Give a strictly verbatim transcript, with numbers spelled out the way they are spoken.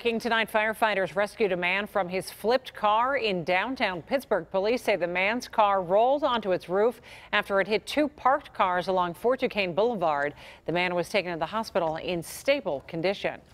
Breaking tonight, firefighters rescued a man from his flipped car in downtown Pittsburgh. Police say the man's car rolled onto its roof after it hit two parked cars along Fort Duquesne Boulevard. The man was taken to the hospital in stable condition.